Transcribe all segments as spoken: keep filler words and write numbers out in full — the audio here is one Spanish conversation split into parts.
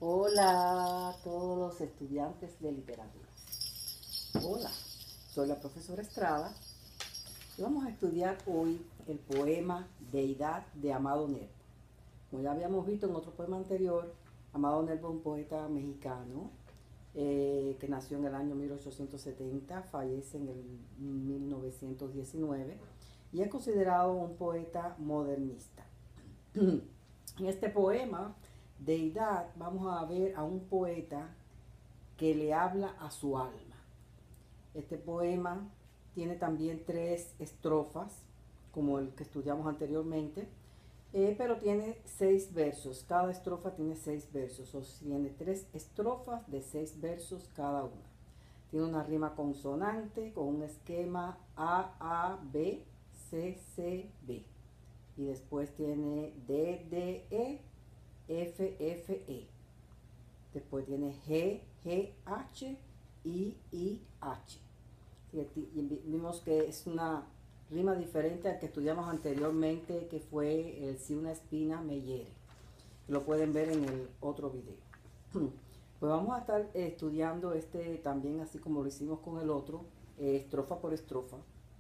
Hola a todos los estudiantes de literatura. Hola, soy la profesora Estrada y vamos a estudiar hoy el poema Deidad de Amado Nervo. Como ya habíamos visto en otro poema anterior, Amado Nervo es un poeta mexicano eh, que nació en el año mil ochocientos setenta, fallece en el mil novecientos diecinueve y es considerado un poeta modernista. En este poema, Deidad, vamos a ver a un poeta que le habla a su alma. Este poema tiene también tres estrofas, como el que estudiamos anteriormente, eh, pero tiene seis versos. Cada estrofa tiene seis versos, o sea, tiene tres estrofas de seis versos cada una. Tiene una rima consonante con un esquema A, A, B, C, C, B. Y después tiene D, D, E, F, F, E. Después tiene G, G, H, I, I, H. Y vimos que es una rima diferente al que estudiamos anteriormente, que fue el Si una espina me hiere. Lo pueden ver en el otro video. Pues vamos a estar estudiando este también, así como lo hicimos con el otro, eh, estrofa por estrofa.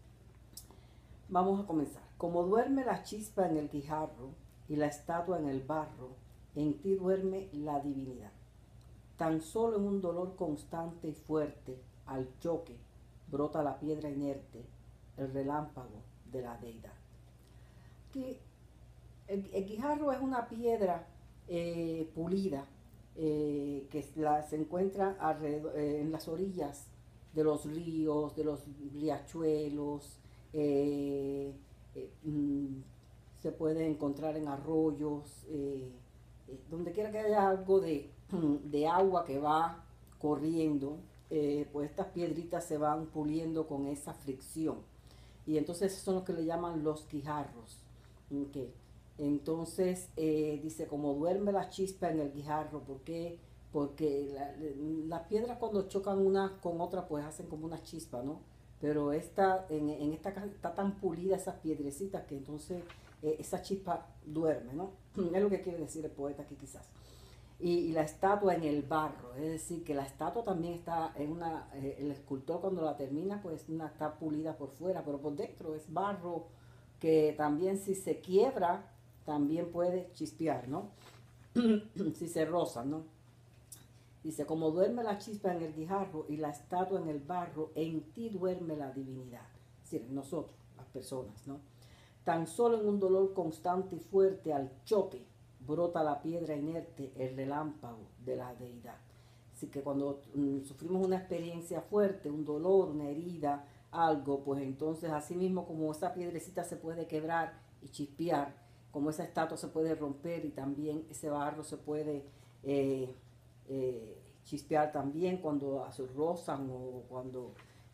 Vamos a comenzar. Como duerme la chispa en el guijarro y la estatua en el barro, en ti duerme la divinidad. Tan solo en un dolor constante y fuerte, al choque, brota la piedra inerte, el relámpago de la deidad. Aquí, el, el guijarro es una piedra eh, pulida eh, que la, se encuentra alrededor, eh, en las orillas de los ríos, de los riachuelos, eh, eh, mm, se puede encontrar en arroyos, eh, eh, donde quiera que haya algo de, de agua que va corriendo, eh, pues estas piedritas se van puliendo con esa fricción. Y entonces son los que le llaman los guijarros. Okay. Entonces eh, dice, como duerme la chispa en el guijarro, ¿por qué? Porque las la piedras cuando chocan una con otra pues hacen como una chispa, ¿no? Pero esta, en, en esta casa está tan pulida esas piedrecitas que entonces eh, esa chispa duerme, ¿no? Es lo que quiere decir el poeta aquí quizás. Y, y la estatua en el barro, es decir, que la estatua también está en una, eh, el escultor cuando la termina pues una, está pulida por fuera, pero por dentro es barro que también si se quiebra también puede chispear, ¿no? Si se roza, ¿no? Dice, como duerme la chispa en el guijarro y la estatua en el barro, en ti duerme la divinidad. Es decir, en nosotros, las personas, ¿no? Tan solo en un dolor constante y fuerte al choque brota la piedra inerte, el relámpago de la deidad. Así que cuando mm, sufrimos una experiencia fuerte, un dolor, una herida, algo, pues entonces así mismo como esa piedrecita se puede quebrar y chispear, como esa estatua se puede romper y también ese barro se puede eh, eh, chispear también cuando se rozan o cuando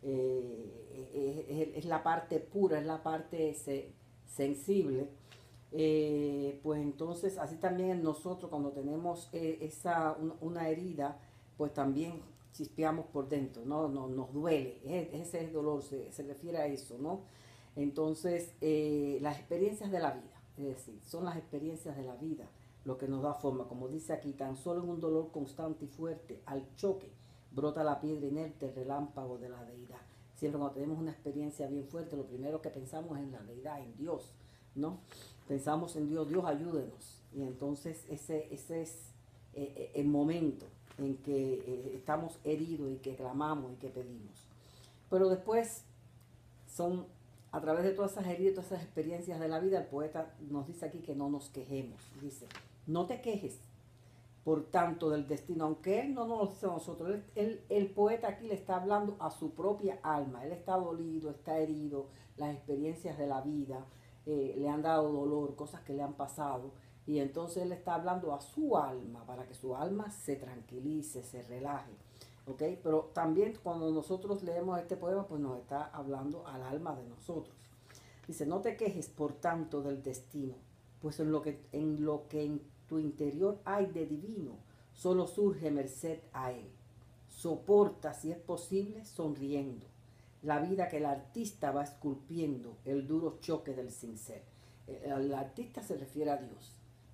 eh, es, es, la parte pura, es la parte se, sensible. Eh, pues entonces así también en nosotros cuando tenemos eh, esa una, una herida, pues también chispeamos por dentro, no, no nos duele, ese es el dolor, se, se refiere a eso, ¿no? Entonces eh, las experiencias de la vida, es decir, son las experiencias de la vida lo que nos da forma, como dice aquí, tan solo en un dolor constante y fuerte, al choque, brota la piedra inerte, el relámpago de la deidad. Siempre cuando tenemos una experiencia bien fuerte, lo primero que pensamos es en la deidad, en Dios, ¿no? Pensamos en Dios, Dios ayúdenos. Y entonces ese, ese es eh, el momento en que eh, estamos heridos y que clamamos y que pedimos. Pero después son, a través de todas esas heridas, todas esas experiencias de la vida, el poeta nos dice aquí que no nos quejemos. Dice, no te quejes, por tanto, del destino, aunque él no nos lo dice a nosotros, él, él, el poeta aquí le está hablando a su propia alma, él está dolido, está herido, las experiencias de la vida eh, le han dado dolor, cosas que le han pasado, y entonces él está hablando a su alma, para que su alma se tranquilice, se relaje, ¿ok? Pero también cuando nosotros leemos este poema, pues nos está hablando al alma de nosotros. Dice, no te quejes, por tanto, del destino, pues en lo que en, lo que en tu interior hay de divino, solo surge merced a él. Soporta, si es posible, sonriendo, la vida que el artista va esculpiendo, el duro choque del sin ser. El artista se refiere a Dios.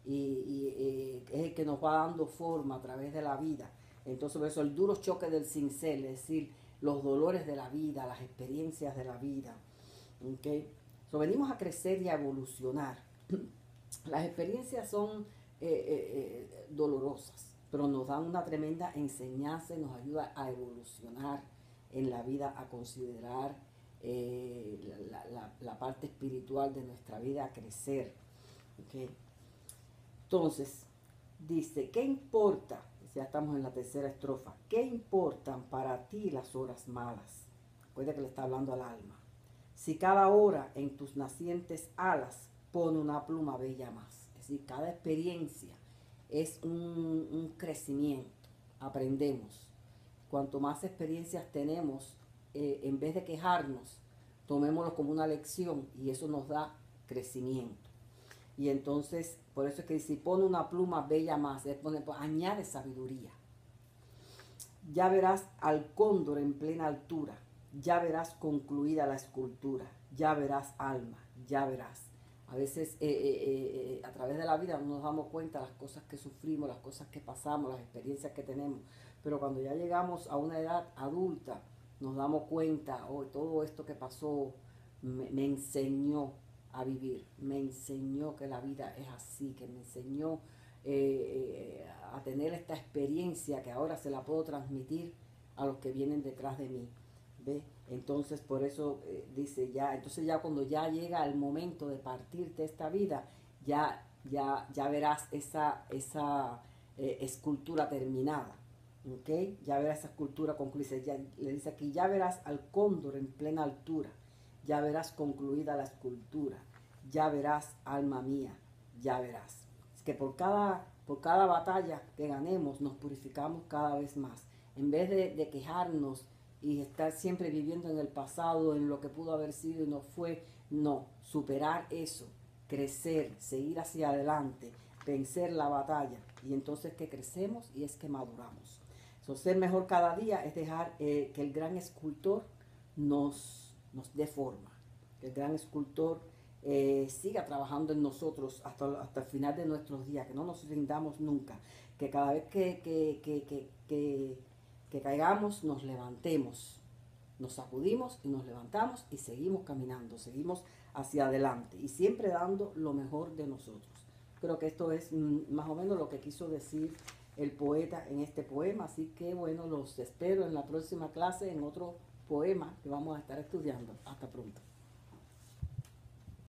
y, y eh, es el que nos va dando forma a través de la vida. Entonces, por eso el duro choque del cincel, es decir, los dolores de la vida, las experiencias de la vida. ¿Okay? So, venimos a crecer y a evolucionar. Las experiencias son eh, eh, eh, dolorosas, pero nos dan una tremenda enseñanza y nos ayuda a evolucionar en la vida, a considerar eh, la, la, la parte espiritual de nuestra vida, a crecer. ¿Okay? Entonces, dice, ¿qué importa? Ya estamos en la tercera estrofa. ¿Qué importan para ti las horas malas? Recuerda que le está hablando al alma. Si cada hora en tus nacientes alas pone una pluma bella más. Es decir, cada experiencia es un, un crecimiento. Aprendemos. Cuanto más experiencias tenemos, eh, en vez de quejarnos, tomémoslo como una lección y eso nos da crecimiento. Y entonces, por eso es que si pone una pluma bella más, es poner, pues, añade sabiduría. Ya verás al cóndor en plena altura, ya verás concluida la escultura, ya verás alma, ya verás. A veces eh, eh, eh, a través de la vida no nos damos cuenta de las cosas que sufrimos, las cosas que pasamos, las experiencias que tenemos. Pero cuando ya llegamos a una edad adulta, nos damos cuenta, oh, todo esto que pasó me, me enseñó a vivir, me enseñó que la vida es así, que me enseñó eh, eh, a tener esta experiencia que ahora se la puedo transmitir a los que vienen detrás de mí. ¿Ve? Entonces por eso eh, dice ya, entonces ya cuando ya llega el momento de partir de esta vida, ya, ya, ya verás esa, esa eh, escultura terminada. ¿Okay? Ya verás esa escultura concluida. Ya, le dice aquí, ya verás al cóndor en plena altura, ya verás concluida la escultura, ya verás, alma mía, ya verás. Es que por cada, por cada batalla que ganemos nos purificamos cada vez más. En vez de, de quejarnos y estar siempre viviendo en el pasado, en lo que pudo haber sido y no fue, no, superar eso, crecer, seguir hacia adelante, vencer la batalla. Y entonces que crecemos y es que maduramos. So, ser mejor cada día es dejar eh, que el gran escultor nos, nos dé forma, que el gran escultor eh, siga trabajando en nosotros hasta, hasta el final de nuestros días, que no nos rindamos nunca, que cada vez que, que, que, que, que, que caigamos nos levantemos, nos sacudimos y nos levantamos y seguimos caminando, seguimos hacia adelante y siempre dando lo mejor de nosotros. Creo que esto es mm, más o menos lo que quiso decir el poeta en este poema, así que bueno, los espero en la próxima clase en otro poema que vamos a estar estudiando. Hasta pronto.